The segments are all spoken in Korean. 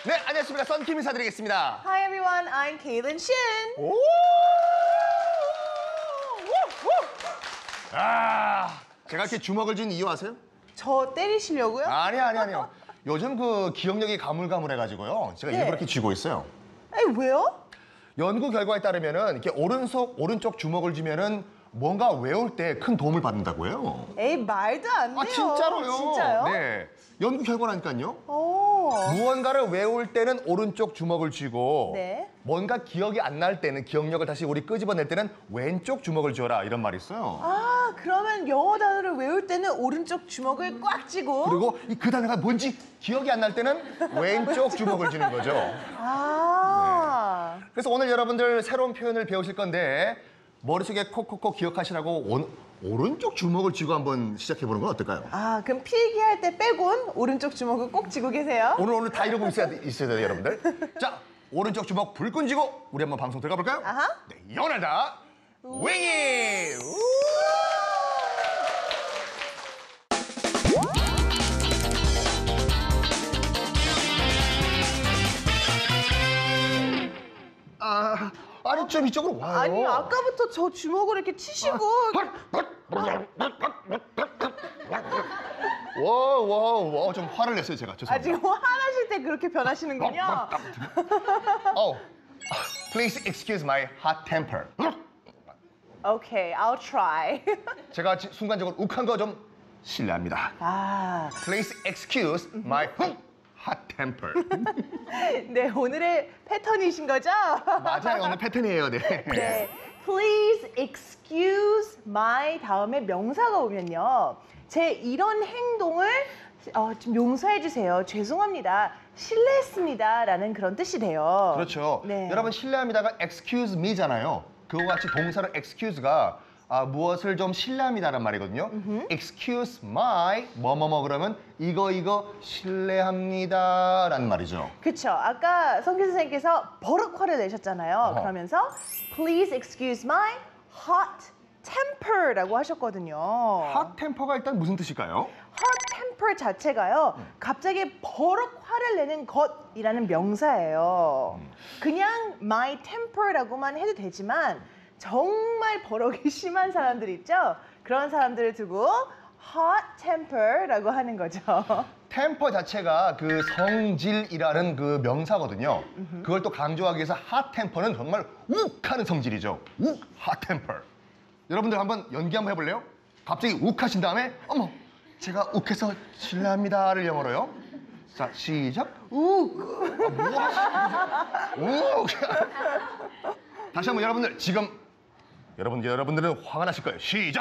네, 안녕하십니까. 썬킴 인사드리겠습니다. Hi everyone, I'm Kaylin Shin. 오! 아, 제가 이렇게 주먹을 쥔 이유 아세요? 저 때리시려고요? 아니요. 요즘 그 기억력이 가물가물해가지고요. 제가 네. 일부러 이렇게 쥐고 있어요. 아니 왜요? 연구 결과에 따르면은 이렇게 오른쪽 주먹을 쥐면은 뭔가 외울 때 큰 도움을 받는다고 해요. 에이 말도 안 돼요. 아, 진짜로요? 진짜요? 네. 연구 결과라니까요. 오. 무언가를 외울 때는 오른쪽 주먹을 쥐고 네. 뭔가 기억이 안 날 때는 기억력을 다시 우리 끄집어낼 때는 왼쪽 주먹을 쥐어라 이런 말이 있어요. 아 그러면 영어 단어를 외울 때는 오른쪽 주먹을 꽉 쥐고. 그리고 그 단어가 뭔지 기억이 안 날 때는 왼쪽 주먹을 쥐는 거죠. 아. 그래서 오늘 여러분들 새로운 표현을 배우실 건데 머릿속에 콕콕콕 기억하시라고 오른쪽 주먹을 쥐고 한번 시작해보는 건 어떨까요? 아 그럼 필기할 때 빼곤 오른쪽 주먹을 꼭 쥐고 계세요? 오늘 다 이러고 있어야 돼요, 여러분들. 자, 오른쪽 주먹 불끈 쥐고 우리 한번 방송 들어가 볼까요? 아하. 네, 영원하다 윙이! 아니 좀 이쪽으로 와요. 아니 아까부터 저 주먹을 이렇게 치시고. 와, 좀 화를 냈어요 제가. 아 죄송합니다. 지금 화나실 때 그렇게 변하시는군요. Oh, please excuse my hot temper. Okay, I'll try. 제가 순간적으로 욱한 거 좀 실례합니다. 아. Please excuse my hot temper. 네, 오늘의 패턴이신 거죠? 맞아요, 오늘 패턴이에요. 네. 네. Please excuse my 다음에 명사가 오면요. 제 이런 행동을 좀 용서해 주세요. 죄송합니다. 실례했습니다. 라는 그런 뜻이 돼요. 그렇죠. 네. 여러분 실례합니다가 excuse me잖아요. 그와 같이 동사로 excuse가 무엇을 좀 실례합니다라는 말이거든요. excuse my 뭐뭐뭐 그러면 이거 실례합니다라는 말이죠. 그렇죠. 아까 성규 선생님께서 버럭 화를 내셨잖아요. 그러면서 please excuse my hot temper라고 하셨거든요. hot temper가 일단 무슨 뜻일까요? hot temper 자체가요. 갑자기 버럭 화를 내는 것이라는 명사예요. 그냥 my temper라고만 해도 되지만 정말 버럭이 심한 사람들 있죠? 그런 사람들을 두고 hot temper라고 하는 거죠. 템퍼 자체가 그 성질이라는 그 명사거든요. 그걸 또 강조하기 위해서 hot temper는 정말 욱하는 성질이죠. hot temper. 여러분들 한번 연기 한번 해볼래요? 갑자기 욱하신 다음에 어머 제가 욱해서 실례합니다를 영어로요. 자 시작. 욱. 뭐 하시는 거죠? 욱. 다시 한번 여러분들 지금 여러분들은 화가 나실 거예요. 시작.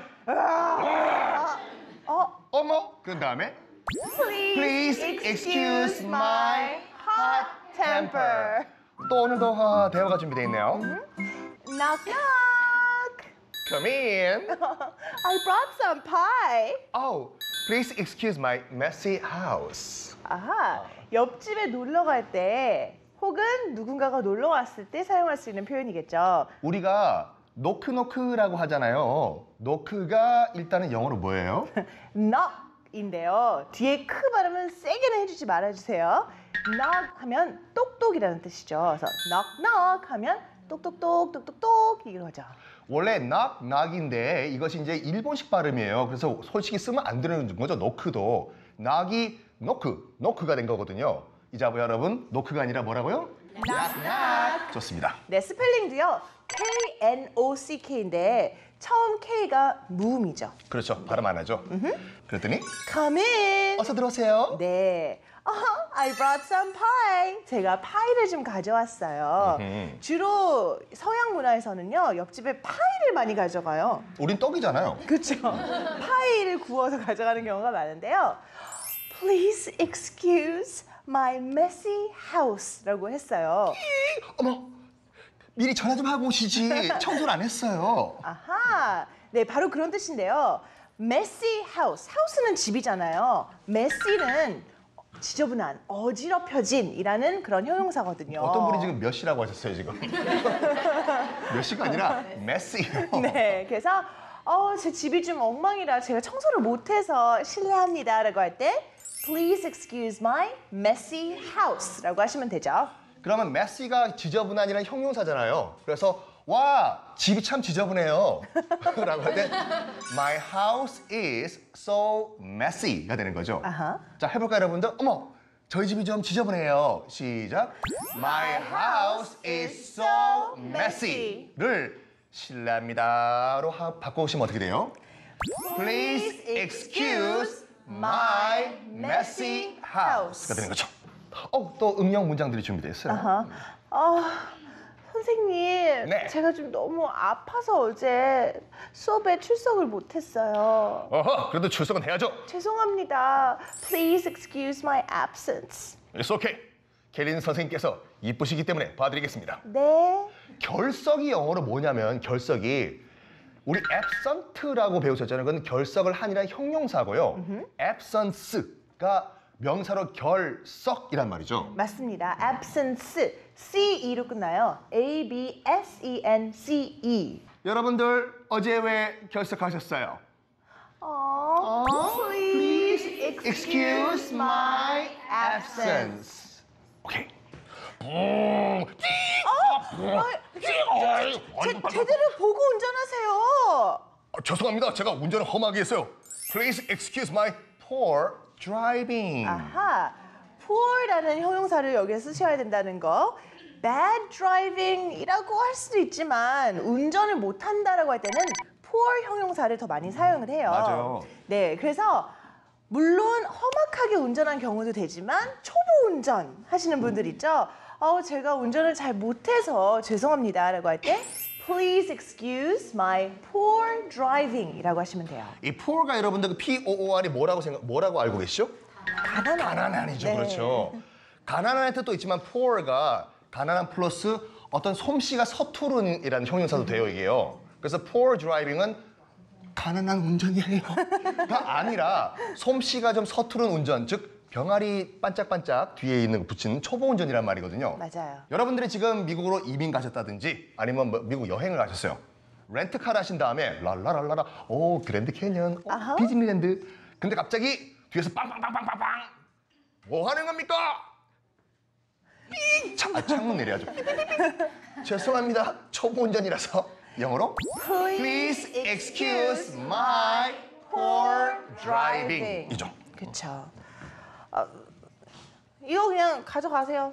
어머 그런 다음에 Please excuse my hot temper. 또 오늘도 대화가 준비되어 있네요. Knock knock. Come in. I brought some pie. Oh, please excuse my messy house. 아하, 옆집에 놀러 갈 때 혹은 누군가가 놀러 왔을 때 사용할 수 있는 표현이겠죠. 우리가 노크노크라고 하잖아요. 노크가 일단은 영어로 뭐예요? knock인데요. 뒤에 크 발음은 세게는 해주지 말아주세요. knock 하면 똑똑이라는 뜻이죠. 그래서 knock knock 하면 똑똑똑 똑똑똑 이거죠. 원래 knock knock인데 이것이 이제 일본식 발음이에요. 그래서 솔직히 쓰면 안 되는 거죠. 노크도 knock이 노크가 된 거거든요. 이제 여러분 노크가 아니라 뭐라고요? knock knock. 좋습니다. 네, 스펠링도요. K-N-O-C-K인데 처음 K가 무음이죠. 그렇죠. 발음 안 하죠. 그랬더니 Come in. 어서 들어오세요. 네. I brought some pie. 제가 파이를 좀 가져왔어요. 주로 서양 문화에서는요, 옆집에 파이를 많이 가져가요. 우린 떡이잖아요. 그렇죠. 파이를 구워서 가져가는 경우가 많은데요. Please excuse my messy house라고 했어요. 어머, 미리 전화 좀 하고 오시지. 청소를 안 했어요. 아하, 네, 바로 그런 뜻인데요. messy house, house는 집이잖아요. messy는 지저분한, 어지럽혀진이라는 그런 형용사거든요. 어떤 분이 지금 몇 시라고 하셨어요, 지금? 몇 시가 아니라 메시요. 네, 그래서 제 집이 좀 엉망이라 제가 청소를 못해서 실례합니다라고 할 때 Please excuse my messy house라고 하시면 되죠. 그러면 메시가 지저분한이라는 형용사잖아요. 그래서 와, 집이 참 지저분해요. 라고 할 때 My house is so messy가 되는 거죠. 아하. 자, 해볼까요, 여러분들? 어머, 저희 집이 좀 지저분해요. 시작. My house is so messy를 실례합니다로 바꿔오시면 어떻게 돼요? Please excuse my messy house가 되는 거죠. 또 응용 문장들이 준비되어 있어요. 선생님, 네. 제가 좀 너무 아파서 어제 수업에 출석을 못했어요. 어허, 그래도 출석은 해야죠. 죄송합니다. Please excuse my absence. It's okay. 캐린 선생님께서 이쁘시기 때문에 봐드리겠습니다. 네. 결석이 영어로 뭐냐면 결석이 우리 absent라고 배우셨잖아요. 그건 결석을 한이라는 형용사고요. absence가 명사로 결석이란 말이죠. 맞습니다. absence. CE로 끝나요. A-B-S-E-N-C-E. 여러분들 어제 왜 결석하셨어요? Please Excuse my absence. 오케이. 제대로 보고 운전하세요. 죄송합니다. 제가 운전을 험하게 했어요. Please excuse my poor driving. 아하. poor라는 형용사를 여기에 쓰셔야 된다는 거. bad driving이라고 할 수도 있지만 운전을 못한다라고 할 때는 poor 형용사를 더 많이 사용을 해요. 맞아요. 네, 그래서 물론 험악하게 운전한 경우도 되지만 초보 운전 하시는 분들 있죠. 제가 운전을 잘 못해서 죄송합니다라고 할 때 Please excuse my poor driving이라고 하시면 돼요. 이 poor가 여러분들 그 P-O-O-R이 뭐라고 알고 계시죠? 가난한이죠. 네. 그렇죠. 가난한의 뜻도 있지만 poor가 가난한 플러스 어떤 솜씨가 서투른이라는 형용사도 돼요, 이게요. 그래서 poor driving은 가난한 운전이에요가 아니라 솜씨가 좀 서투른 운전, 즉 병아리 반짝반짝 뒤에 있는 거 붙이는 초보 운전이란 말이거든요. 맞아요. 여러분들이 지금 미국으로 이민 가셨다든지 아니면 미국 여행을 가셨어요. 렌트카를 하신 다음에 랄라랄라라 오 그랜드 캐년 아하. 디즈니랜드 근데 갑자기 뒤에서 빵빵빵빵빵빵 뭐 하는 겁니까? 창문 내려야죠. 죄송합니다. 초보 운전이라서 영어로 Please excuse my poor driving 이죠. 그렇죠. 이거 그냥 가져가세요.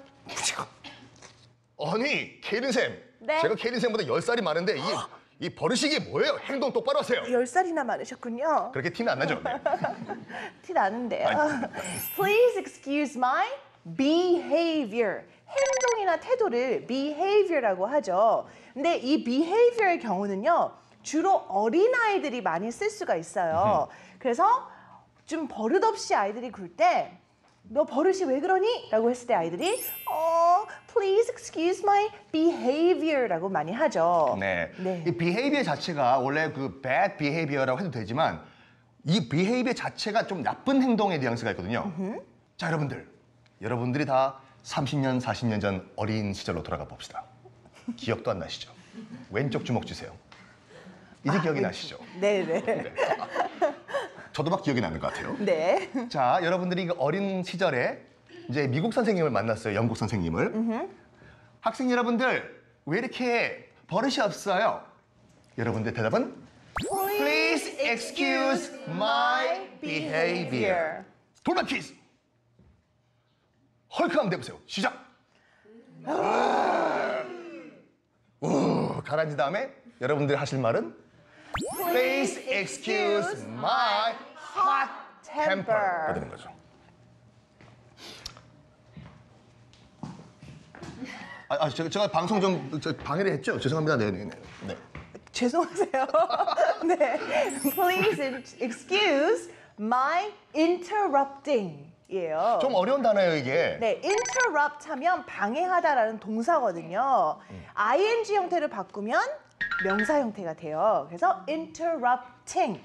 아니 케이린쌤 네? 제가 케이린쌤보다 10살이 많은데 이 버릇이 뭐예요? 행동 똑바로 하세요. 10살이나 많으셨군요. 그렇게 티는 안 나죠? 네. 티 나는데요. Please excuse my behavior. 행동이나 태도를 behavior라고 하죠. 근데 이 behavior의 경우는요. 주로 어린아이들이 많이 쓸 수가 있어요. 그래서 좀 버릇없이 아이들이 굴 때 너 버릇이 왜 그러니? 라고 했을 때 아이들이 please excuse my behavior라고 많이 하죠. 네. 네. 이 behavior 자체가 원래 그 bad behavior라고 해도 되지만 이 behavior 자체가 좀 나쁜 행동의 뉘앙스가 있거든요. 자, 여러분들이 다 30년, 40년 전 어린 시절로 돌아가 봅시다. 기억도 안 나시죠? 왼쪽 주먹 주세요. 이제 기억이 나시죠? 네네. 네. 저도 막 기억이 나는 것 같아요. 네. 자, 여러분들이 그 어린 시절에 이제 미국 선생님을 만났어요. 영국 선생님을. 학생 여러분들 왜 이렇게 버릇이 없어요? 여러분들 대답은 Please excuse my behavior. 돌발 퀴즈. 헐크 한번 내보세요. 시작. 가라앉은 다음에 여러분들 하실 말은 Please excuse my hot temper가 되는 거죠. 제가 방송 좀 방해를 했죠? 죄송합니다. 네. 죄송하세요. 네. Please excuse my interrupting. 이에요. 좀 어려운 단어예요, 이게. 네, interrupt 하면 방해하다라는 동사거든요. ing 형태를 바꾸면 명사 형태가 돼요. 그래서 interrupting,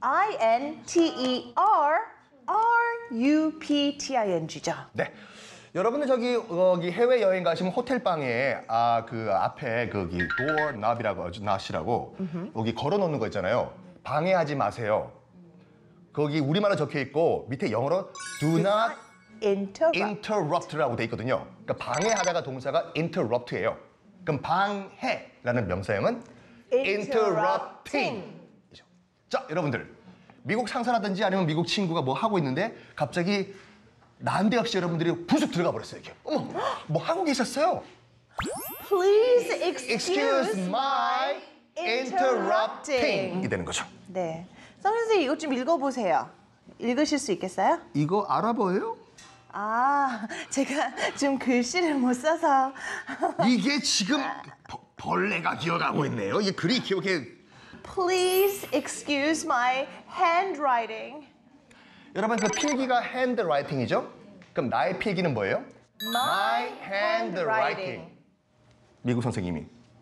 I-N-T-E-R-R-U-P-T-I-N-G죠. 네. 여러분들 여기 해외 여행 가시면 호텔 방에 그 앞에 거기 door knob이라고 여기 걸어 놓는 거 있잖아요. 방해하지 마세요. 거기 우리말로 적혀 있고 밑에 영어로 do not interrupt. interrupt라고 돼 있거든요. 그러니까 방해하다가 동사가 interrupt예요. 그럼 방해라는 명사형은 interrupting. 자, 여러분들 미국 상사라든지 아니면 미국 친구가 뭐 하고 있는데 갑자기 난데없이 여러분들이 부숙 들어가 버렸어요. 이렇게. 어머, 뭐 하고 계셨어요? Please Excuse my interrupting. 이 되는 거죠. 네. 성 선생님 이것 좀 읽어보세요. 읽으실 수 있겠어요? 이거 알아 보여요? 아, 제가 좀 글씨를 못 써서. 이게 지금 벌레가 기어가고 있네요. 이게 글이 기억해. Please excuse my handwriting. 여러분 그 필기가 handwriting이죠? 그럼 나의 필기는 뭐예요? My handwriting. 미국 선생님이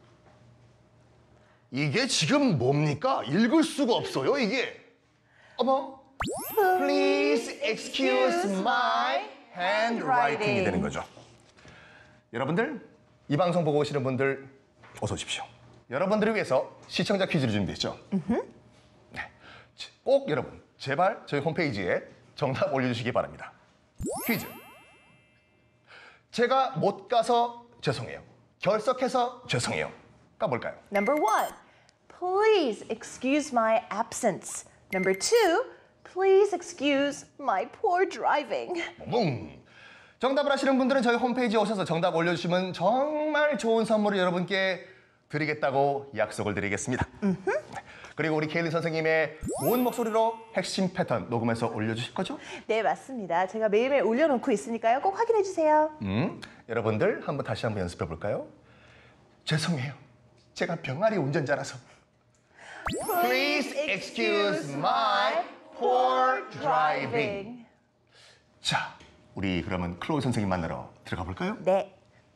이게 지금 뭡니까? 읽을 수가 없어요 이게. 어머. Please excuse my handwriting이 되는 거죠. 여러분들 이 방송 보고 오시는 분들 어서 오십시오. 여러분들을 위해서 시청자 퀴즈를 준비했죠. 네. 꼭 여러분 제발 저희 홈페이지에 정답 올려주시기 바랍니다. 퀴즈. 제가 못 가서 죄송해요. 결석해서 죄송해요. 가 뭘까요? Number 1. Please excuse my absence. Number 2. Please excuse my poor driving. 정답을 아시는 분들은 저희 홈페이지에 오셔서 정답 올려주시면 정말 좋은 선물을 여러분께 드리겠다고 약속을 드리겠습니다. 그리고 우리 케일리 선생님의 고운 목소리로 핵심 패턴 녹음해서 올려주실 거죠? 네, 맞습니다. 제가 매일매일 올려놓고 있으니까요. 꼭 확인해 주세요. 여러분들 다시 한번 연습해 볼까요? 죄송해요. 제가 병아리 운전자라서. Please excuse my poor driving. 자, 우리 그러면 클로이 선생님 만나러 들어가 볼까요? 네.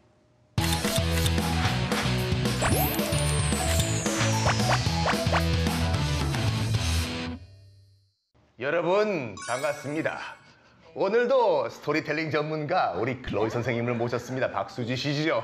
여러분 반갑습니다. 오늘도 스토리텔링 전문가 우리 클로이 선생님을 모셨습니다. 박수 주시죠.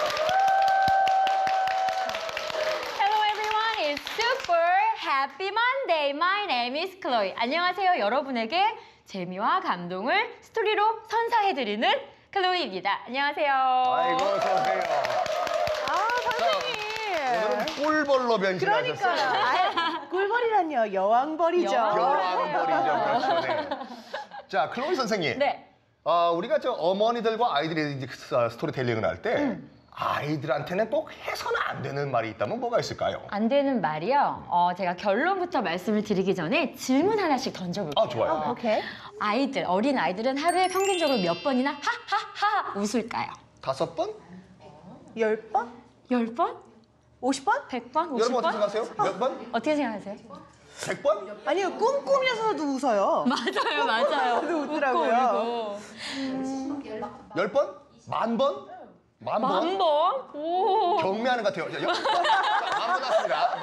Hello everyone, it's super happy Monday. My name is Chloe. 안녕하세요. 여러분에게 재미와 감동을 스토리로 선사해드리는 클로이입니다. 안녕하세요. 아이고 어서오세요. 아, 선생님. 오늘은 꿀벌로 변신하셨어요. 그러니까요. 꿀벌이란요. 여왕벌이죠. 여왕벌이죠. 그렇죠. 네. 자, 클로이 선생님. 네. 우리가 저 어머니들과 아이들이 이제 스토리텔링을 할 때 아이들한테는 꼭 해서는 안 되는 말이 있다면 뭐가 있을까요? 안 되는 말이요. 제가 결론부터 말씀을 드리기 전에 질문 하나씩 던져볼게요. 아, 좋아요. 오케이. 아이들, 어린 아이들은 하루에 평균적으로 몇 번이나 하하하 웃을까요? 5번? 10번? 10번? 50번? 100번? 여러분 어떻게 50번? 생각하세요? 몇 번? 어떻게 생각하세요? 100번? 아니요, 꿈꾸면서도 웃어요. 맞아요, 맞아요. 저도 웃더라고요. 10번? 10,000번? 10,000번? 만 번? 오. 경매하는 것 같아요. 10,000번 나왔습니다.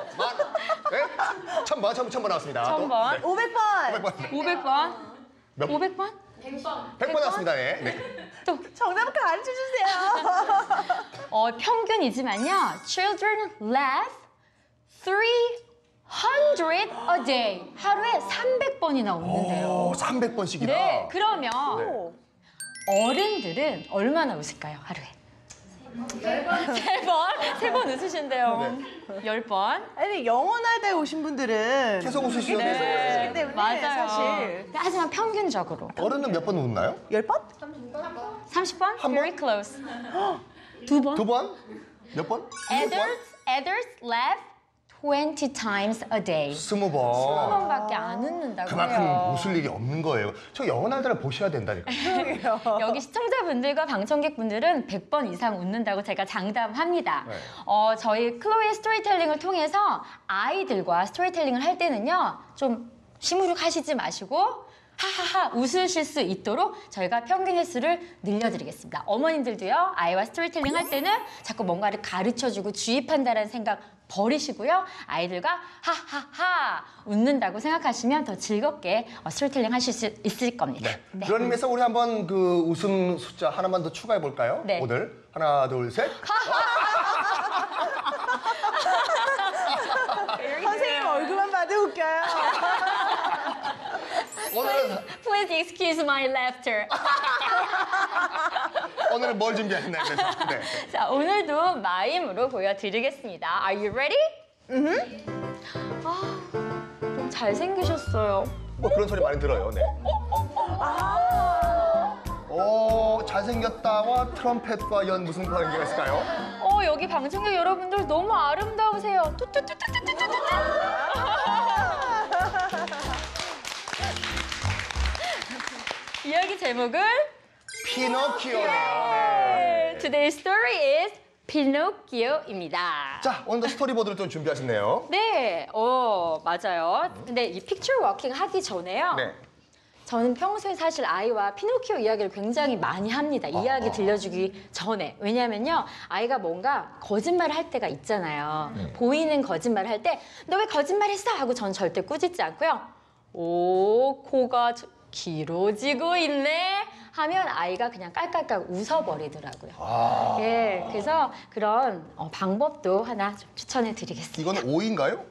네? 1,000번 나왔습니다. 1000번. 500번. 500번. 500번? 몇 번? 500번? 100번 나왔습니다. 네. 네. 또 정답을 가르쳐 주세요. 평균이지만요. Children laugh 300 a day. 하루에 300번이나 웃는데요. 오, 300번씩이나. 네, 그러면 오. 어른들은 얼마나 웃을까요, 하루에? 3번? 3번 웃으신대요. 10번? 아니, 영원하다에 오신 분들은 계속 웃으시죠. 계속 웃으시기 때문에 맞아요. 사실 하지만 평균적으로 어른은 몇 번 웃나요? 10번? 30번? 한 Very close. 2번? 2번? 몇 번? Adults laugh 20 times a day. 20번. 10번밖에 안 웃는다고 그만큼 해요. 웃을 일이 없는 거예요. 저 영원하다를 보셔야 된다니까요. 여기 시청자분들과 방청객분들은 100번 이상 웃는다고 제가 장담합니다. 네. 저희 클로이 스토리텔링을 통해서 아이들과 스토리텔링을 할 때는요. 좀 시무룩하시지 마시고 하하하 웃으실 수 있도록 저희가 평균 횟수를 늘려드리겠습니다. 어머님들도요. 아이와 스토리텔링 할 때는 자꾸 뭔가를 가르쳐주고 주입한다는 생각 버리시고요. 아이들과 하하하 웃는다고 생각하시면 더 즐겁게 스토리텔링 하실 수 있을 겁니다. 네. 그런 의미에서 우리 한번 그 웃음 숫자 하나만 더 추가해 볼까요? 네. 오늘 하나, 둘, 셋. 선생님 얼굴만 봐도 웃겨요. 오늘은 Please excuse my laughter. 오늘은 뭘 준비하셨나요? 그래서 네. 자, 오늘도 마임으로 보여드리겠습니다. Are you ready? 아, 좀 잘생기셨어요. 뭐 그런 소리 많이 들어요. 네. 오, 잘생겼다와 트럼펫과 연 무슨 관계가 있을까요? 여기 방청객 여러분들 너무 아름다우세요. 뚜뚜뚜뚜뚜뚜뚜뚜. 이야기 제목은 피노키오네요. 네. Today's story is 피노키오입니다. 자, 오늘도 스토리보드를 또 준비하셨네요. 네, 맞아요. 근데 이 픽처 워킹 하기 전에요. 네. 저는 평소에 사실 아이와 피노키오 이야기를 굉장히 많이 합니다. 이야기 들려주기 전에. 왜냐하면요. 아이가 뭔가 거짓말을 할 때가 있잖아요. 보이는 거짓말을 할 때 너 왜 거짓말했어? 하고 전 절대 꾸짖지 않고요. 오, 코가 길어지고 있네? 하면 아이가 그냥 깔깔깔 웃어버리더라고요. 예, 그래서 그런 방법도 하나 좀 추천해 드리겠습니다. 이거는 오이인가요?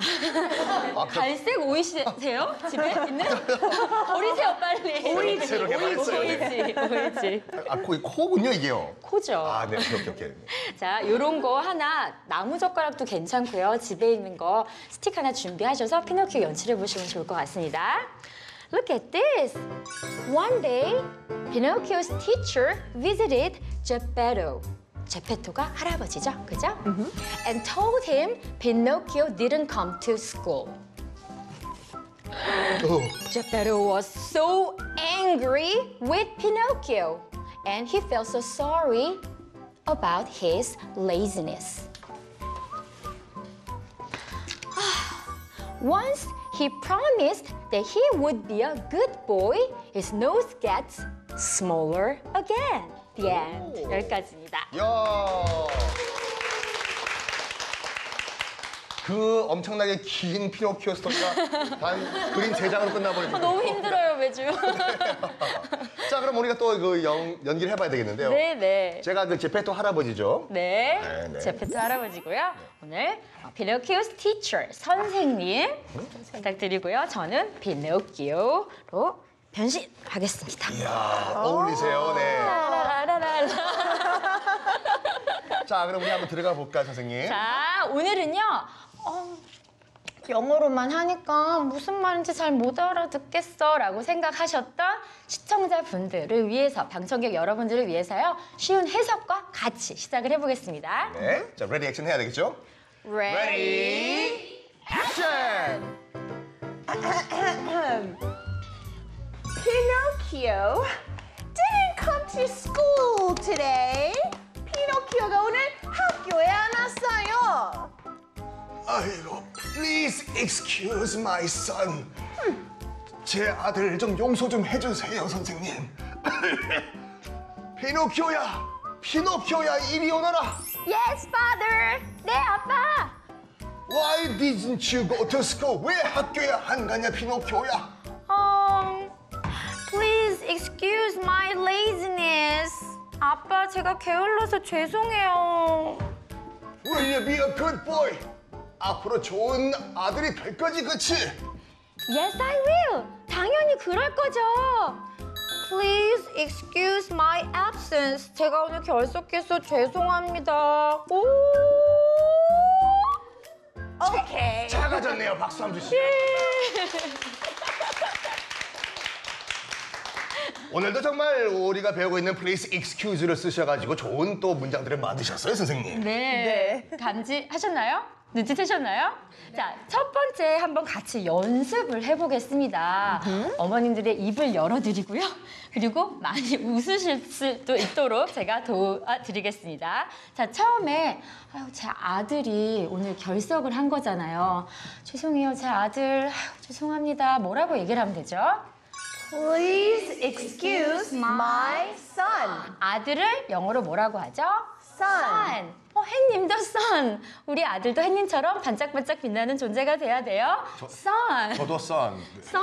갈색 오이시세요? 집에 있는? 버리세요 빨리. 오이지로 개발했어요. 오이지. 코군요, 이게요. 코죠. 아, 네, 오케이. 자, 요런 거 하나 나무젓가락도 괜찮고요. 집에 있는 거 스틱 하나 준비하셔서 피노키오 연출해 보시면 좋을 것 같습니다. Look at this. One day, Pinocchio's teacher visited Geppetto. 제페토가 할아버지죠, 그죠? And told him Pinocchio didn't come to school. Geppetto was so angry with Pinocchio, and he felt so sorry about his laziness. Once he promised that he would be a good boy, his nose gets smaller again. The end. 여기까지입니다. 야. 그 엄청나게 긴 피노키오 스토리가 단 그림 3장으로 끝나버리고. 너무 힘들어요, 매주. 자, 그럼 우리가 또 그 연기를 해봐야 되겠는데요. 네. 제가 그 제페토 할아버지죠. 네. 네. 제페토 할아버지고요. 오늘 피노키오's teacher, 선생님 부탁드리고요. 저는 피노키오로 변신하겠습니다. 이야, 어울리세요. 네. 라라라라라. 자, 그럼 우리 한번 들어가 볼까요, 선생님? 자, 오늘은요. 영어로만 하니까 무슨 말인지 잘 못 알아듣겠어 라고 생각하셨던 시청자분들을 위해서, 방청객 여러분들을 위해서요. 쉬운 해석과 같이 시작을 해보겠습니다. 네. 자, 레디 액션 해야 되겠죠? Ready? 액션! Pinocchio didn't come to school today. 피노키오가 오늘 학교에 안 왔어요. 아이고, please excuse my son. 제 아들 좀 용서 좀 해주세요, 선생님. 피노키오야, 이리 오너라. Yes, father. 네, 아빠. Why didn't you go to school? 왜 학교에 안 가냐, 피노키오야? Please excuse my laziness. 아빠, 제가 게을러서 죄송해요. Will you be a good boy? 앞으로 좋은 아들이 될 거지, 그치? Yes, I will. 당연히 그럴 거죠. Please excuse my absence. 제가 오늘 결석해서 죄송합니다. 오. 오케이. 작아졌네요. 박수 한번 주시죠. 오늘도 정말 우리가 배우고 있는 please excuse를 쓰셔가지고 좋은 또 문장들을 만드셨어요, 선생님. 네. 감지하셨나요? 눈치채셨나요? 자, 첫 번째 한번 같이 연습을 해보겠습니다. 어머님들의 입을 열어드리고요. 그리고 많이 웃으실 수도 있도록 제가 도와드리겠습니다. 자, 처음에 제 아들이 오늘 결석을 한 거잖아요. 죄송해요, 제 아들. 죄송합니다. 뭐라고 얘기를 하면 되죠? Please excuse my son. 아들을 영어로 뭐라고 하죠? Son. 햇님도 son. 우리 아들도 햇님처럼 반짝반짝 빛나는 존재가 돼야 돼요. son. 저도 son.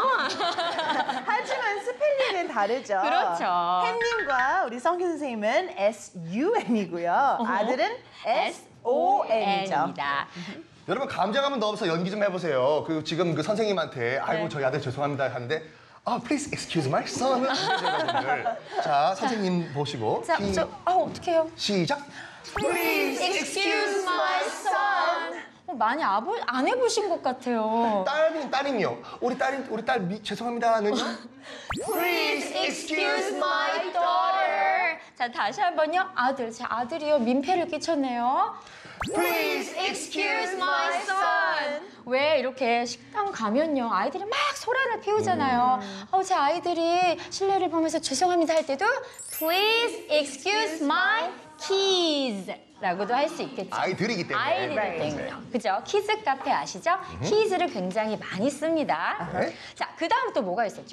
하지만 스펠링은 다르죠. 그렇죠. 햇님과 우리 성규 선생님은 SUN이고요. 아들은 SON이죠. N입니다. 여러분 감정 한번 넣어서 연기 좀 해보세요. 그 지금 그 선생님한테 아이고 네. 저희 아들 죄송합니다 하는데 please excuse my son. 여러분들. 자, 선생님 보시고. 자, 어떡해요? 시작. Please excuse my son. 많이 안 해보신 것 같아요. 따님이요. 우리 딸 죄송합니다는요. Please excuse my daughter. 자, 다시 한번요. 제 아들이요. 민폐를 끼쳤네요. Please excuse my son. 왜 이렇게 식당 가면요. 아이들이 막 소란을 피우잖아요. 제 아이들이 실례를 범해서 죄송합니다 할 때도 Please excuse my kids. 라고도 할 수 있겠죠. 아이들이기 때문에. 아이들 때문에요. 그죠? 키즈 카페 아시죠? 키즈를 굉장히 많이 씁니다. 네. 자, 그 다음 또 뭐가 있었죠?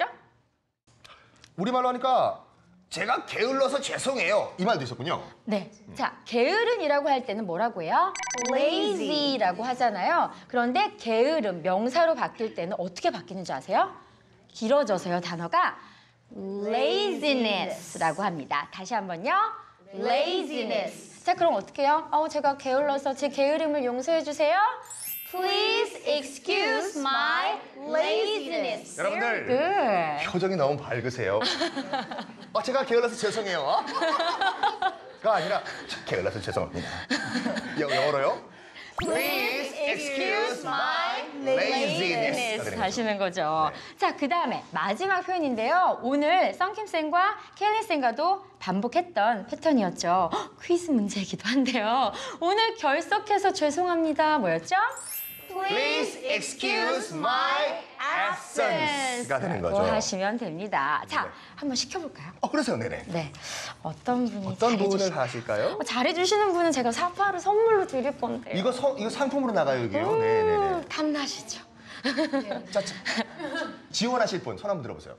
우리말로 하니까 제가 게을러서 죄송해요. 이 말도 있었군요. 네. 자, 게으름이라고 할 때는 뭐라고 해요? lazy라고 하잖아요. 그런데 게으름, 명사로 바뀔 때는 어떻게 바뀌는 줄 아세요? 길어져서요, 단어가 laziness라고 합니다. 다시 한번요. laziness. 자, 그럼 어떻게 해요? 제가 게을러서 제 게으름을 용서해 주세요. Please excuse my laziness. 여러분들. Good. 표정이 너무 밝으세요. 제가 게을러서 죄송해요. 가 아니라 게을러서 죄송합니다. 영어로요. Please excuse my laziness. 하시는 거죠. 자, 그 다음에 마지막 표현인데요. 오늘 썬킴쌤과 켈리쌤과도 반복했던 패턴이었죠. 퀴즈 문제이기도 한데요. 오늘 결석해서 죄송합니다. 뭐였죠? Please excuse my absence가 되는 거죠. 하시면 됩니다. 자, 한번 시켜볼까요? 그러세요, 네네. 네. 어떤 분이 어떤 부분을 하실까요? 잘해주시는 분은 제가 사파를 선물로 드릴 건데요. 이거 상품으로 나가요, 이게요. 네네네. 탐나시죠? 자, 지원하실 분, 손 한번 들어보세요.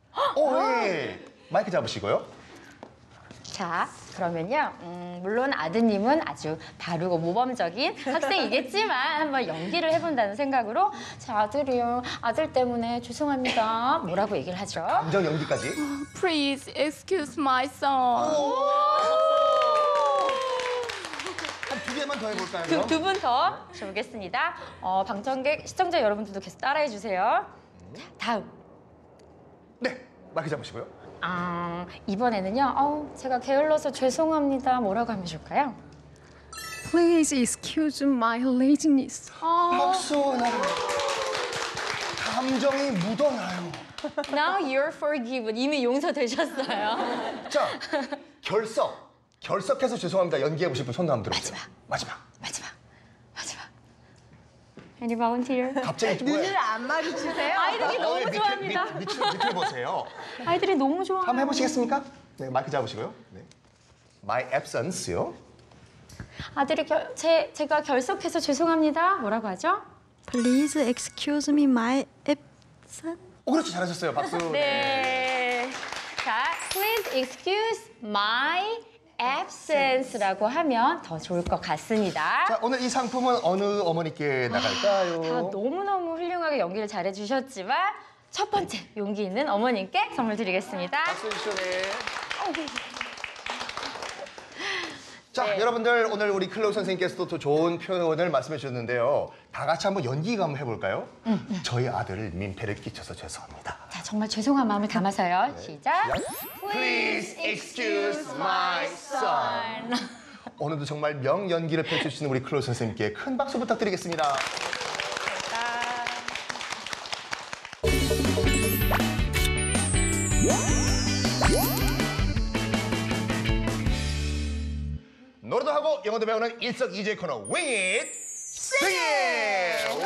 예. 마이크 잡으시고요. 자, 그러면요. 물론 아드님은 아주 바르고 모범적인 학생이겠지만 한번 연기를 해본다는 생각으로 제 아들이요. 아들 때문에 죄송합니다. 뭐라고 얘기를 하죠? 감정 연기까지. Please excuse my son. 한 두 개만 더 해볼까요? 두 분 더 해보겠습니다. 방청객, 시청자 여러분들도 계속 따라해 주세요. 자, 다음. 네, 마이크 잡으시고요. 이번에는요. 제가 게을러서 죄송합니다. 뭐라고 하면 좋을까요? Please excuse my laziness. 박수 나요. 감정이 묻어나요. Now you're forgiven. 이미 용서되셨어요. 자, 결석해서 죄송합니다. 연기해보실 분 손 한번 들어보세요. 마지막. Any volunteer? 갑자기 눈을 안 마주치세요? 아이들이 너무 밑에, 좋아합니다. 밑을 보세요. 아이들이 너무 좋아해요. 한번 해보시겠습니까? 네, 마이크 잡으시고요. 네. My absence요. 아들이 제가 결석해서 죄송합니다. 뭐라고 하죠? Please excuse me my absence. 그렇죠. 잘하셨어요. 박수. 네. 자, please excuse my absence라고 하면 더 좋을 것 같습니다. 자, 오늘 이 상품은 어느 어머니께 나갈까요? 다 너무너무 훌륭하게 연기를 잘해주셨지만 첫 번째 용기 있는 어머님께 선물 드리겠습니다. 박수 주시죠. 네. 자, 여러분들 오늘 우리 클로우 선생님께서도 또 좋은 표현을 말씀해 주셨는데요. 다 같이 한번 연기가 한번 해볼까요? 저희 아들 민폐를 끼쳐서 죄송합니다. 자, 정말 죄송한 마음을 담아서요. 시작. Please excuse my son. 오늘도 정말 명연기를 펼쳐주시는 우리 클로우 선생님께 큰 박수 부탁드리겠습니다. 노래도 하고 영어도 배우는 일석이조의 코너 Wing It, Sing It!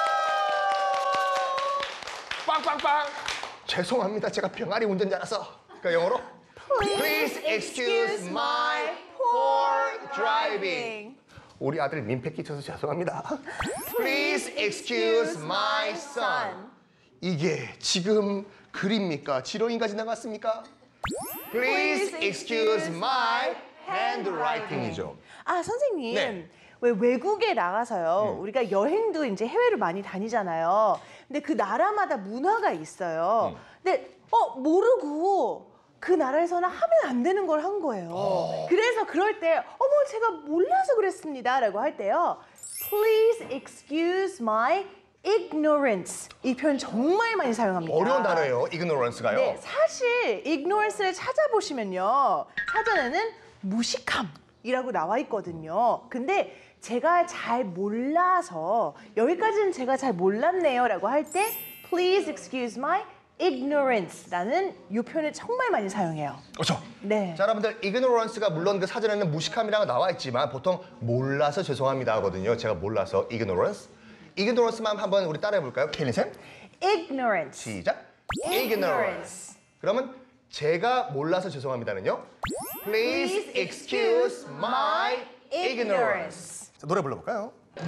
빵빵빵! 죄송합니다. 제가 병아리 운전자라서. 그러니까 영어로 Please excuse my poor driving. 우리 아들 민폐 끼쳐서 죄송합니다. Please excuse my son. 이게 지금 글입니까? 지렁이가 지나갔습니까? Please excuse my handwriting이죠. 선생님. 네. 왜 외국에 나가서요. 우리가 여행도 이제 해외를 많이 다니잖아요. 근데 그 나라마다 문화가 있어요. 근데 모르고 그 나라에서는 하면 안 되는 걸 한 거예요. 그래서 그럴 때 제가 몰라서 그랬습니다라고 할 때요. Please excuse my ignorance 이 표현 정말 많이 사용합니다. 어려운 단어예요. ignorance가요. 네, 사실 ignorance를 찾아보시면요. 사전에는 무식함이라고 나와 있거든요. 근데 제가 잘 몰라서 여기까지는 제가 잘 몰랐네요 라고 할 때 please excuse my ignorance라는 이 표현을 정말 많이 사용해요. 그렇죠. 네. 자, 여러분들 ignorance가 물론 그 사전에는 무식함이라고 나와 있지만 보통 몰라서 죄송합니다 하거든요. 제가 몰라서 ignorance. ignorance만 한번 우리 따라해 볼까요? 케일린 쌤. ignorance. 시작. ignorance. 그러면 제가 몰라서 죄송합니다는요. Please excuse my ignorance. 자, 노래 불러볼까요? 1,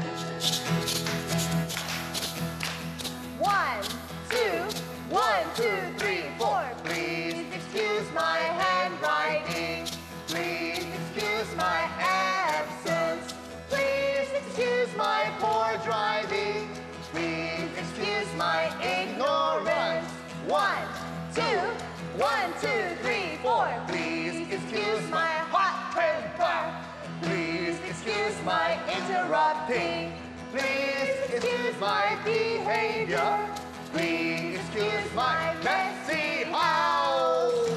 2, 1, 2, 3, 4. Please excuse my handwriting. Please excuse my absence. Please excuse my poor driving. Please excuse my ignorance. 1, 2, 1, 2, 3, 4. Please excuse my hot temper. Please excuse my interrupting. Please excuse my behavior. Please excuse my messy house.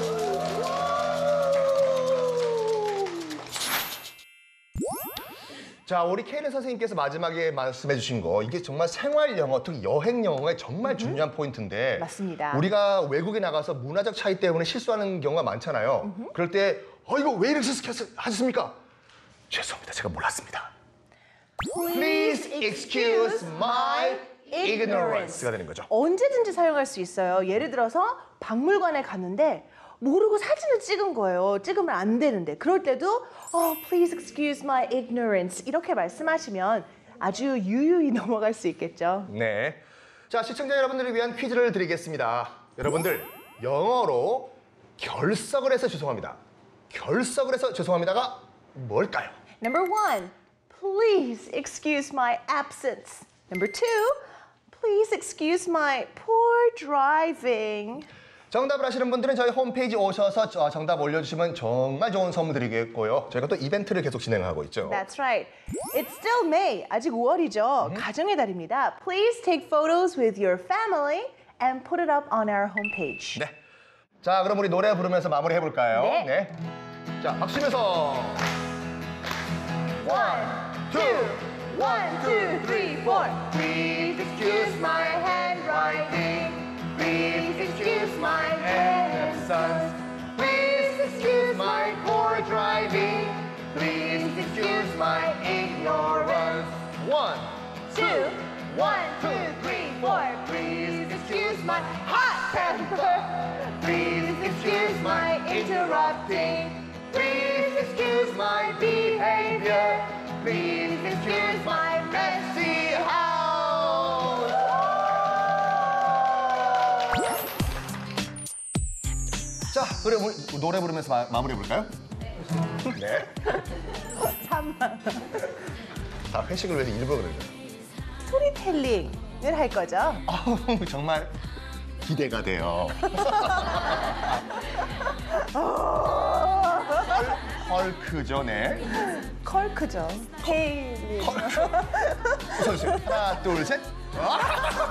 자, 우리 케일린 선생님께서 마지막에 말씀해 주신 거 이게 정말 생활 영어, 특히 여행 영어의 정말 중요한 포인트인데 맞습니다. 우리가 외국에 나가서 문화적 차이 때문에 실수하는 경우가 많잖아요. 그럴 때 이거 왜 이렇게 하셨습니까? 죄송합니다. 제가 몰랐습니다. Please excuse my ignorance가 되는 거죠. 언제든지 사용할 수 있어요. 예를 들어서 박물관에 갔는데 모르고 사진을 찍은 거예요. 찍으면 안 되는데. 그럴 때도 please excuse my ignorance 이렇게 말씀하시면 아주 유유히 넘어갈 수 있겠죠. 네. 자, 시청자 여러분들을 위한 퀴즈를 드리겠습니다. 여러분들, 영어로 결석을 해서 죄송합니다. 결석을 해서 죄송합니다가 뭘까요? Number 1, please excuse my absence. Number 2, please excuse my poor driving. 정답을 아시는 분들은 저희 홈페이지 오셔서 정답 올려주시면 정말 좋은 선물 드리겠고요. 저희가 또 이벤트를 계속 진행하고 있죠. That's right. It's still May. 아직 5월이죠. 가정의 달입니다. Please take photos with your family and put it up on our homepage. 네. 자, 그럼 우리 노래 부르면서 마무리 해볼까요? 네. 자, 박수면서 1, 2, 1, 2, 3, 4. Please excuse my handwriting. Please excuse my absence. Please excuse my poor driving. Please excuse my ignorance. 1, 2, 1, 2, 3, 4. Please excuse my hot temper. please Excuse my interrupting. Please excuse my behavior. Please excuse my messy house. 자, 그래 우리 노래 부르면서 마무리 해볼까요? 네. 3번. 다 회식을 위해서 일부러 그러죠. 스토리텔링을 할 거죠. 아우, 정말 기대가 돼요. 헐크죠, 네. 컬크죠. 헤이. 웃어주세요. 하나, 둘, 셋.